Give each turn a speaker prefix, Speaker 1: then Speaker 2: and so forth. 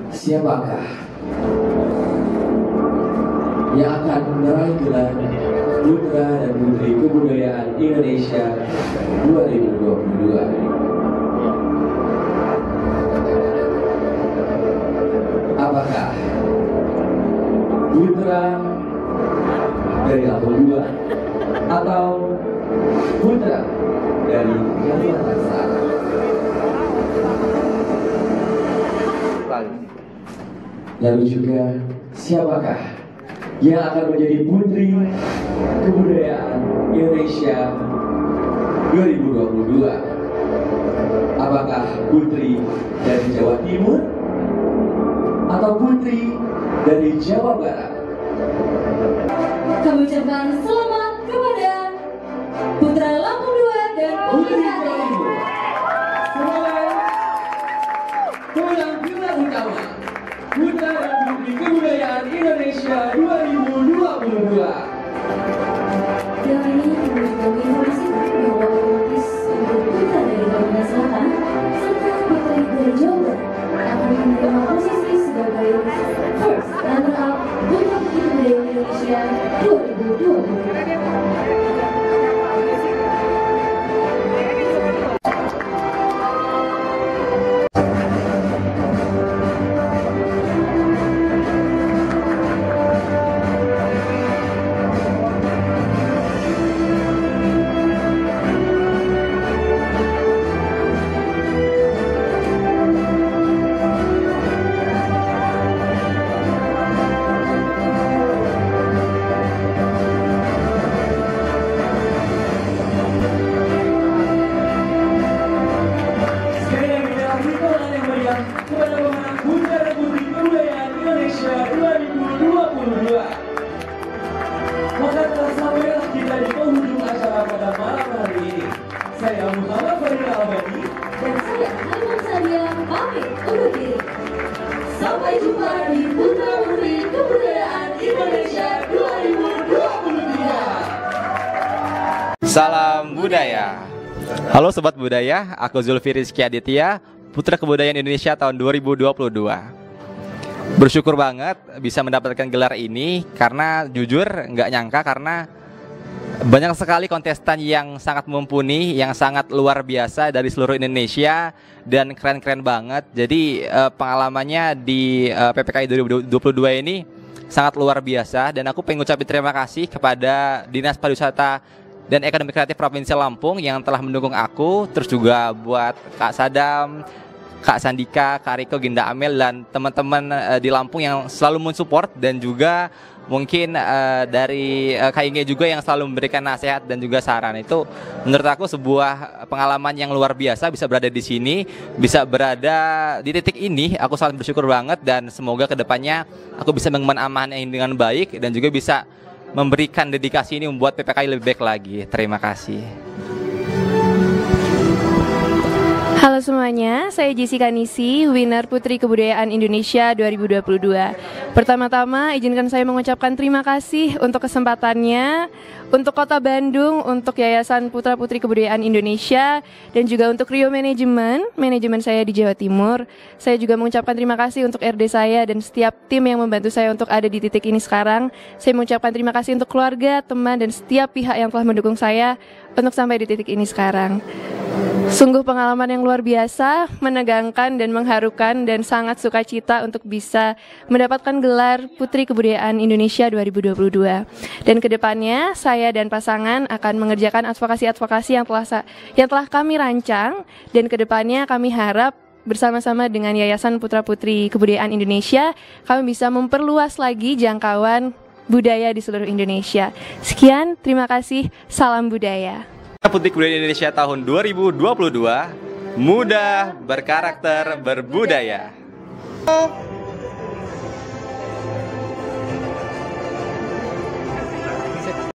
Speaker 1: siapakah yang akan meraih gelar Putra dan Putri Kebudayaan Indonesia 2022? Apakah putra dari Lampung 2 atau putra dari Kalimantan Selatan? Lalu juga siapakah yang akan menjadi Putri Kebudayaan Indonesia 2022? Apakah putri dari Jawa Timur atau putri dari Jawa Barat?
Speaker 2: Kami ucapkan selamat kepada Putra Lampung 2 dan Putri Jawa Timur.
Speaker 1: Semoga pulang gelar utama Putra dan Putri Kebudayaan Indonesia 2022.
Speaker 2: Yang ini kami informasikan bahwa otomatis untuk putra dari Kalimantan Selatan serta putri dari Jawa Barat akan menerima posisi sebagai first runner-up Putra Putri Kebudayaan Indonesia 2022.
Speaker 1: Kepada pemenang Putra dan Putri Kebudayaan Indonesia 2022. Maka telah sampailah kita di penghujung acara pada malam hari ini. Saya Muhammad Fadil Albani
Speaker 2: Dan saya Haiman Sadia pamit undur diri. Sampai jumpa di Putra Putri Kebudayaan Indonesia 2023.
Speaker 3: Salam budaya. Halo Sobat Budaya, aku Zulfi Rizky Aditya, Putra Kebudayaan Indonesia tahun 2022. Bersyukur banget bisa mendapatkan gelar ini karena jujur nggak nyangka karena banyak sekali kontestan yang sangat mumpuni, yang sangat luar biasa dari seluruh Indonesia dan keren-keren banget. Jadi pengalamannya di PPKI 2022 ini sangat luar biasa dan aku pengen ngucapin terima kasih kepada Dinas Pariwisata dan Ekonomi Kreatif Provinsi Lampung yang telah mendukung aku, terus juga buat Kak Sadam, Kak Sandika, Kak Riko, Ginda Amel, dan teman-teman di Lampung yang selalu mensupport, dan juga mungkin dari Kak Inge juga yang selalu memberikan nasihat dan juga saran. Itu menurut aku sebuah pengalaman yang luar biasa bisa berada di sini, bisa berada di titik ini. Aku sangat bersyukur banget dan semoga kedepannya aku bisa mengemban amanah ini dengan baik dan juga bisa memberikan dedikasi ini membuat PPKI lebih baik lagi. Terima kasih.
Speaker 4: Halo semuanya, saya Jessica Nisi, winner Putri Kebudayaan Indonesia 2022. Pertama-tama izinkan saya mengucapkan terima kasih untuk kesempatannya, untuk Kota Bandung, untuk Yayasan Putra Putri Kebudayaan Indonesia, dan juga untuk Rio manajemen saya di Jawa Timur. Saya juga mengucapkan terima kasih untuk RD saya dan setiap tim yang membantu saya untuk ada di titik ini sekarang. Saya mengucapkan terima kasih untuk keluarga, teman, dan setiap pihak yang telah mendukung saya untuk sampai di titik ini sekarang. Sungguh pengalaman yang luar biasa, menegangkan dan mengharukan, dan sangat sukacita untuk bisa mendapatkan gelar Putri Kebudayaan Indonesia 2022. Dan kedepannya saya dan pasangan akan mengerjakan advokasi-advokasi yang telah kami rancang, dan kedepannya kami harap bersama-sama dengan Yayasan Putra Putri Kebudayaan Indonesia kami bisa memperluas lagi jangkauan budaya di seluruh Indonesia. Sekian, terima kasih, salam budaya.
Speaker 3: Putri Kebudayaan Indonesia tahun 2022, muda, berkarakter, berbudaya.